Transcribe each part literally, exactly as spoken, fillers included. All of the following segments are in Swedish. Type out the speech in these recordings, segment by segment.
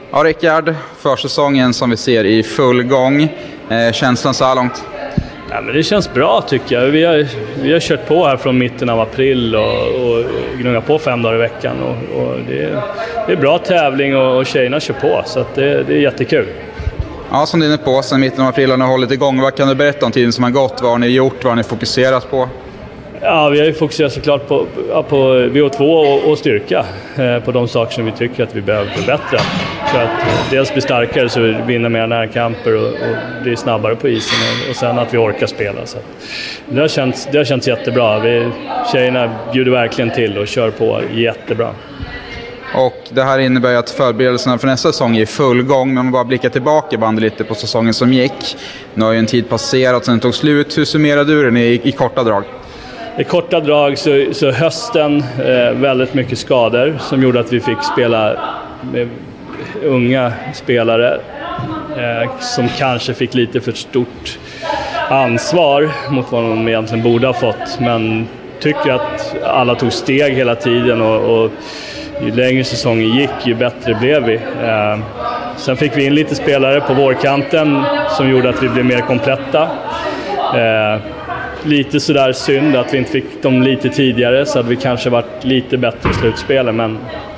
Ja, Rickard, försäsongen som vi ser i full gång. Eh, känslan så här långt? Ja, men det känns bra tycker jag. Vi har, vi har kört på här från mitten av april och, och gnuggat på fem dagar i veckan. Och, och det, är, det är bra tävling och, och tjejerna kör på, så att det, det är jättekul. Ja, som du är inne på, sen mitten av april har ni hållit igång. Vad kan du berätta om tiden som har gått? Vad har ni gjort? Vad har ni fokuserat på? Ja, vi har ju fokuserat såklart på, på V O två och, och styrka. Eh, på de saker som vi tycker att vi behöver förbättra. För att dels bli starkare så vi vinner mer närkamper och, och bli snabbare på isen. Och, och sen att vi orkar spela. Så det, har känts, det har känts jättebra. Vi, tjejerna bjuder verkligen till och kör på jättebra. Och det här innebär ju att förberedelserna för nästa säsong är i full gång. Men man bara blickar tillbaka bandet lite på säsongen som gick. Nu har ju en tid passerat sen tog slut. Hur summerar du den i, i korta drag? I korta drag så, så hösten eh, väldigt mycket skador som gjorde att vi fick spela med unga spelare eh, som kanske fick lite för stort ansvar mot vad de egentligen borde ha fått. Men tycker att alla tog steg hela tiden och, och ju längre säsongen gick ju bättre blev vi. Eh, sen fick vi in lite spelare på vårkanten som gjorde att vi blev mer kompletta. Eh, Lite sådär synd att vi inte fick dem lite tidigare, så hade vi kanske varit lite bättre i slutspelet, men,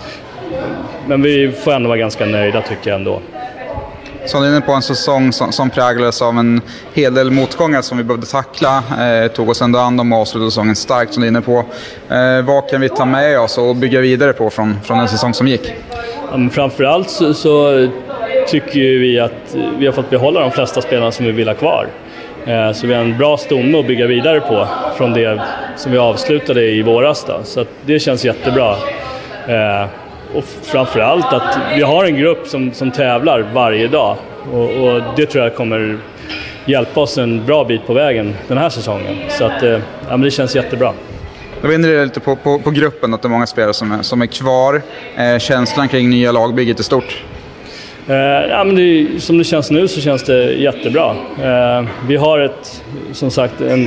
men vi får ändå vara ganska nöjda tycker jag ändå. Så ni är inne på en säsong som, som präglades av en hel del motgångar som vi behövde tackla. Eh, tog oss ändå an om och avslutade säsongen starkt som ni är inne på. Eh, vad kan vi ta med oss och bygga vidare på från, från den säsong som gick? Ja, men framförallt så, så tycker vi att vi har fått behålla de flesta spelarna som vi vill ha kvar. Så vi har en bra stomme att bygga vidare på från det som vi avslutade i våras då. Så att det känns jättebra. Och framförallt att vi har en grupp som, som tävlar varje dag. Och, och det tror jag kommer hjälpa oss en bra bit på vägen den här säsongen. Så att, ja, men det känns jättebra. Då vinner det lite på, på, på gruppen att det är många spelare som är, som är kvar. Eh, känslan kring nya lagbygget är stort. Uh, ja, men det, som det känns nu så känns det jättebra. Uh, vi har ett, som sagt, en,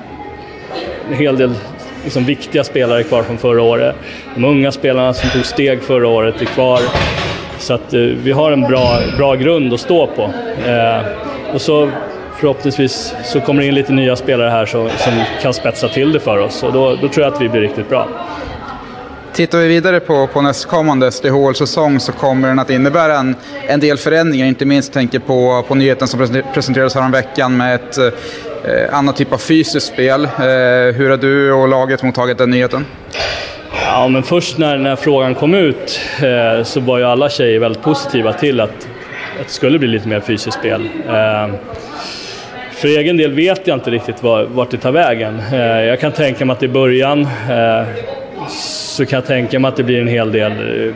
en hel del liksom, viktiga spelare kvar från förra året. De unga spelarna som tog steg förra året är kvar. Så att uh, vi har en bra, bra grund att stå på. Uh, och så förhoppningsvis så kommer det in lite nya spelare här så, som kan spetsa till det för oss. Och då, då tror jag att vi blir riktigt bra. Tittar vi vidare på, på nästkommande S D H L-säsong så kommer den att innebära en, en del förändringar. Inte minst tänker på, på nyheten som presenterades här om veckan med ett eh, annat typ av fysiskt spel. Eh, hur har du och laget mottagit den nyheten? Ja, men först när, när frågan kom ut eh, så var ju alla tjejer väldigt positiva till att, att det skulle bli lite mer fysiskt spel. Eh, för egen del vet jag inte riktigt var, vart det tar vägen. Eh, jag kan tänka mig att i början eh, så kan jag tänka mig att det blir en hel del eh,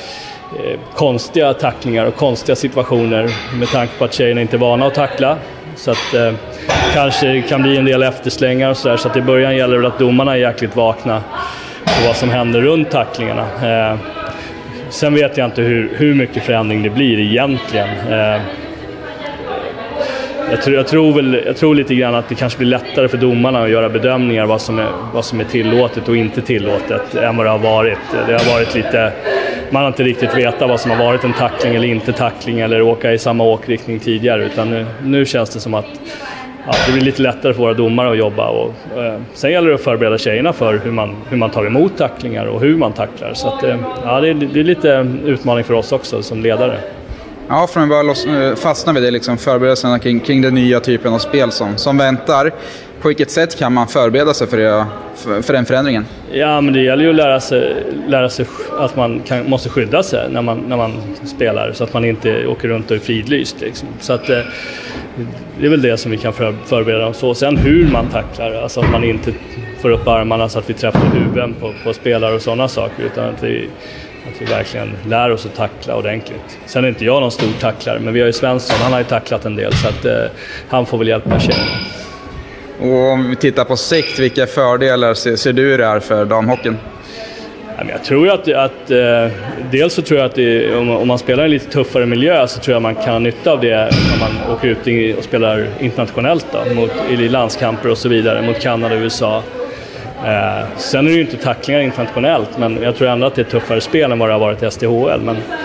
konstiga tacklingar och konstiga situationer med tanke på att tjejerna inte är vana att tackla. Så att eh, kanske kan bli en del efterslängar och sådär. Så att i början gäller det att domarna är jäkligt vakna på vad som händer runt tacklingarna. Eh, sen vet jag inte hur, hur mycket förändring det blir egentligen. Eh, Jag tror, jag, tror väl, jag tror lite grann att det kanske blir lättare för domarna att göra bedömningar vad som är, vad som är tillåtet och inte tillåtet än vad det har varit. Det har varit lite, man har inte riktigt vetat vad som har varit en tackling eller inte tackling eller åka i samma åkriktning tidigare. Utan nu, nu känns det som att ja, det blir lite lättare för våra domare att jobba. Och, eh, sen gäller det att förbereda tjejerna för hur man, hur man tar emot tacklingar och hur man tacklar. Så att, eh, ja, det, är, det är lite utmaning för oss också som ledare. Ja, för att bara loss, fastna vid det, liksom förberedelserna kring, kring den nya typen av spel som, som väntar. På vilket sätt kan man förbereda sig för, det, för, för den förändringen? Ja, men det gäller ju att lära sig, lära sig att man kan, måste skydda sig när man, när man spelar så att man inte åker runt och är fridlyst. Liksom. Så att, det är väl det som vi kan för, förbereda oss. Och sen hur man tacklar, alltså att man inte får upp armarna så att vi träffar huvuden på, på spelare och sådana saker, utan att vi Att vi verkligen lär oss att tackla ordentligt. Sen är inte jag någon stor tacklare, men vi har ju Svensson, han har ju tacklat en del, så att eh, han får väl hjälpa tjejerna. Och om vi tittar på sikt, vilka fördelar ser, ser du det här för damhockeyn? Jag tror att, att eh, dels så tror jag att det, om, om man spelar i en lite tuffare miljö så tror jag man kan ha nytta av det när man åker ut och spelar internationellt då, mot, i landskamper och så vidare, mot Kanada och U S A. Eh, sen är det ju inte tacklingar internationellt, men jag tror ändå att det är tuffare spel än vad det har varit i S D H L. Men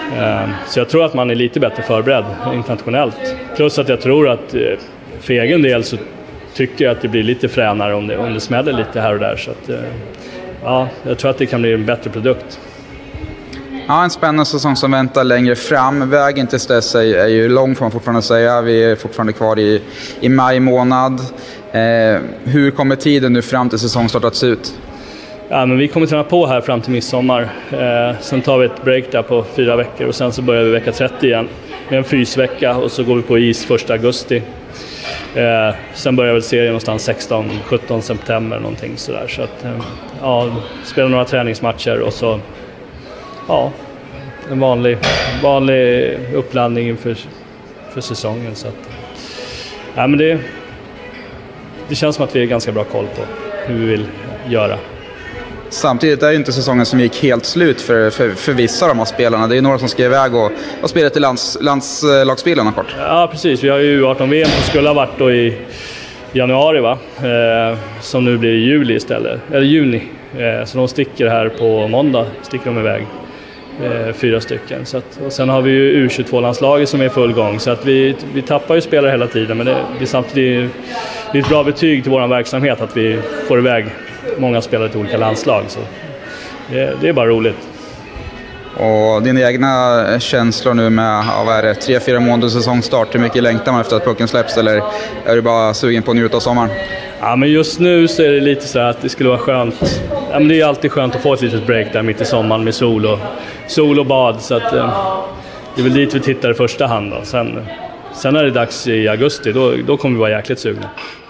Så jag tror att man är lite bättre förberedd internationellt. Plus att jag tror att för egen del så tycker jag att det blir lite fränare om det, om det smäller lite här och där. Så att, ja, jag tror att det kan bli en bättre produkt. Ja, en spännande säsong som väntar längre fram. Vägen till dess är, är ju lång, får man fortfarande säga. Vi är fortfarande kvar i, i maj månad. Eh, hur kommer tiden nu fram till säsongstart att se ut? Ja, men vi kommer träna på här fram till midsommar. Eh, sen tar vi ett break där på fyra veckor och sen så börjar vi vecka trettio igen med en fysvecka och så går vi på is första augusti. Eh, sen börjar väl serien någonstans sexton sjutton september någonting sådär. Så att, eh, ja, spela några träningsmatcher och så ja, en vanlig, vanlig uppladdning inför för säsongen. Så att, ja, men det, det känns som att vi har ganska bra koll på hur vi vill göra. Samtidigt är det inte säsongen som gick helt slut för, för, för vissa av de här spelarna. Det är några som ska iväg och, och spela till lands, landslagsspelarna kort. Ja, precis. Vi har ju U arton-V M som skulle ha varit då i januari, va? Eh, som nu blir i juli istället. Eller juni. Eh, så de sticker här på måndag. Sticker de iväg. Eh, fyra stycken. Så att, och sen har vi ju U tjugotvå-landslaget som är i full gång. Så att vi, vi tappar ju spelare hela tiden. Men det, det är samtidigt det är ett bra betyg till vår verksamhet att vi får iväg många spelare till olika landslag. Så det, det är bara roligt. Och dina egna känslor nu med ja, vad är det, tre, fyra månaders säsongstart, hur mycket längtar man efter att pucken släpps, eller är du bara sugen på att njuta av sommaren? Ja, men just nu så är det lite så att det skulle vara skönt. Ja, men det är alltid skönt att få ett litet break där mitt i sommaren med sol och, sol och bad. Så att, eh, det är väl dit vi tittar i första hand. Då. Sen, sen är det dags i augusti, då, då kommer vi vara jäkligt sugna.